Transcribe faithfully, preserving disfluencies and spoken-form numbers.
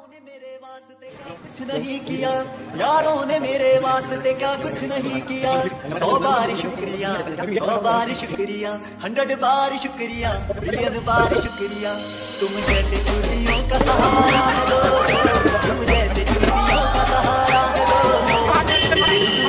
ने मेरे वास्ते क्या कुछ नहीं किया, यारों ने मेरे वास्ते क्या कुछ नहीं किया। सौ बार शुक्रिया, सौ बार शुक्रिया, हंड्रेड बार शुक्रिया, बिलियन बार शुक्रिया। तुम जैसे चूड़ियों का सहारा है दोस्तों, तुम जैसे चूड़ियों का सहारा है दोस्तों।